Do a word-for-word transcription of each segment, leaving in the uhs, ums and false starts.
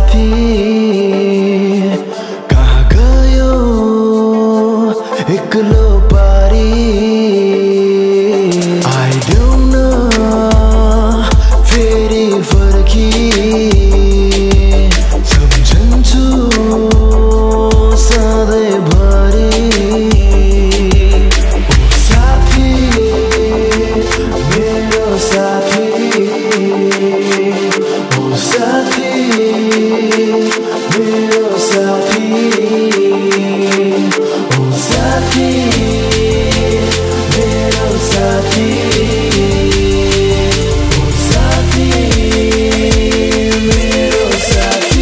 साथी कहाँ गयो एक्लो पारी आइदेऊ न फेरि फर्की सम्झन्छु सधैँभरि ओ साथी मेरो साथी ओ साथी मेरो साथी ओ साथी मेरो साथी ओ साथी मेरो साथी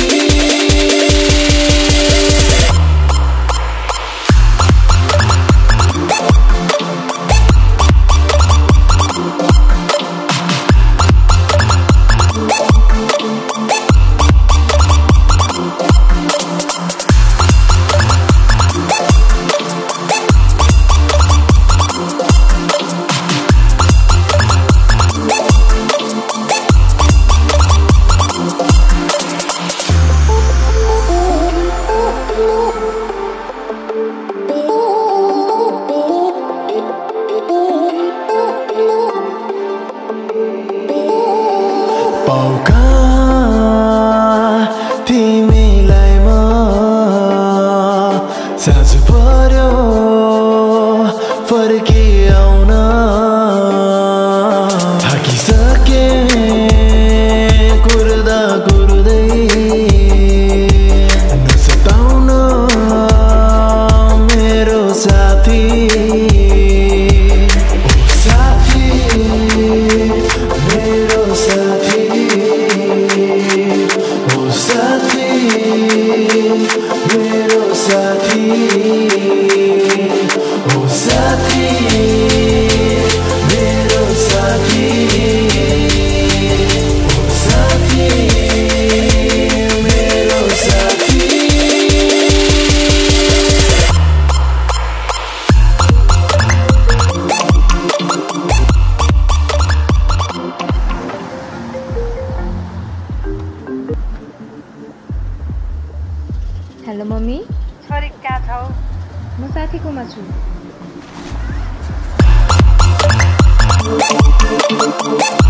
पाउका तिमीलाई म साँझ पर्यो फर्की आउन थाकिसके कुर्दा कुर्दै नसताउन मेरो साथी ओ साथी मेरो साथी ओ साथी मेरो साथी ओ साथी मेरो साथी ओ साथी मेरो साथी हेलो मम्मी छोरी कहाँ छौ? म साथीकोमा छु Oh,